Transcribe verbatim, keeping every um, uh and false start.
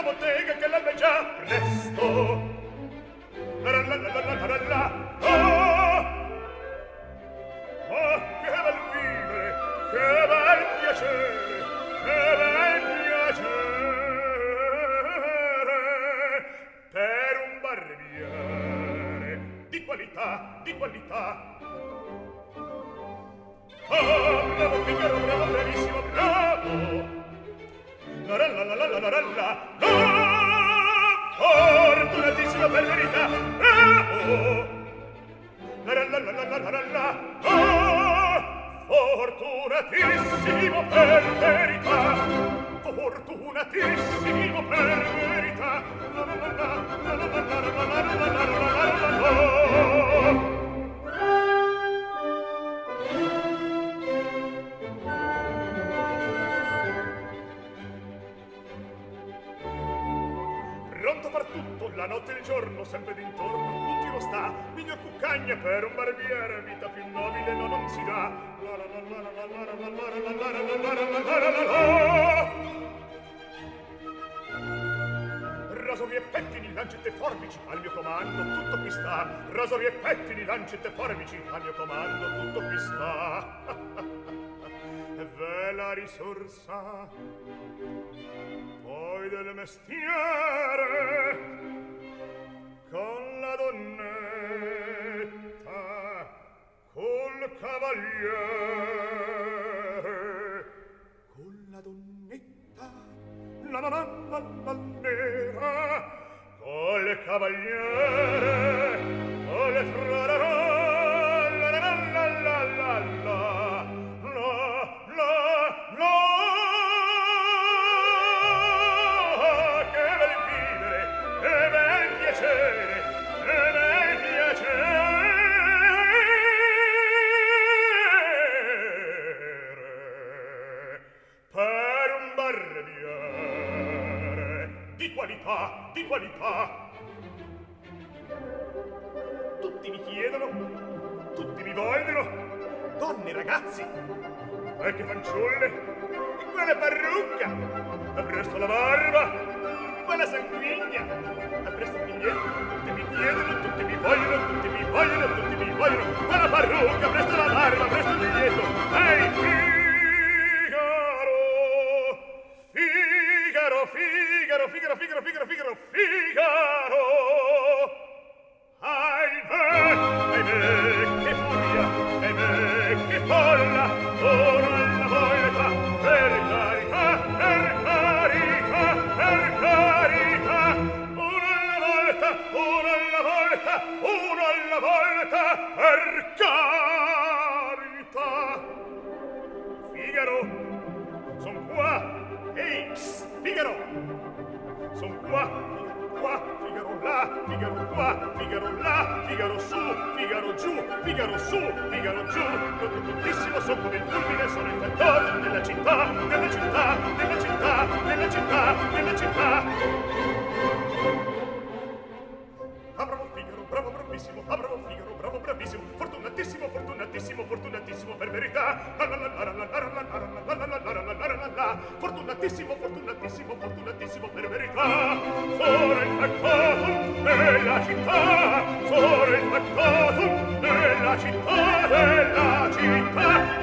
questa bottega che l'alba è già presto. La la la la la la la la. Oh! Oh, che bel vivere, che bel piacere, che bel piacere per un barbiere di qualità, di qualità. Oh, bravo Figaro, bravo, bravissimo, bravo. La la la la la la la la. Oh, fortunatissimo per verità, bravo. La la la la la la la la. Oh, fortunatissimo per verità, fortunatissimo per verità. La la la la la la la la la la la la la. Pronto per tutto, la notte e il giorno, sempre d'intorno, in giro sta, miglior cuccagna per un barbiere, vita più nobile no, non si dà. La la la la la la la la la la la la la la la la. Rasori e pettini, lancette e forbici, al mio comando tutto qui sta. Rasori e pettini, lancette e forbici, al mio comando tutto qui sta. Ve la risorsa poi del mestiere con la donnetta, col cavaliere, con la donnetta, la la la la la nera, col cavaliere, col trararà, la la la la la la la. Di qualità. Tutti mi chiedono, tutti mi vogliono, donne, ragazzi, qualche fanciulle, e quella parrucca, appresso la barba, quella sanguigna, appresso il biglietto, tutti mi chiedono, tutti mi vogliono, tutti mi vogliono, tutti mi vogliono, quella parrucca, appresso la barba, appresso il biglietto. Ehi, Figaro, Figaro, Figaro, Figaro, Figaro, Figaro, Figaro! Ahimè, ahimè, che furia, ahimè, che folla, ora alla volta, per carità, per carità, per carità, una alla volta, una alla volta, una alla volta, per carità! Figaro, son qua! Ehi, psst, Figaro! Son qua, qua, Figaro là, Figaro qua, Figaro là, Figaro su, Figaro giù, Figaro su, Figaro giù. Tuttissimo son come il fulmine, sono il fantomo della città, della città, della città, della città, della città. Ah, bravo Figaro, bravo, bravissimo, ah, bravo Figaro, bravo, bravissimo, fortunatissimo, fortunatissimo, fortunatissimo per verità. La la la la la la la la la la la la la la la la. Fortunatissimo, fortunatissimo, fortunatissimo per verità. Sono il factotum della città, sono il factotum della città, della città.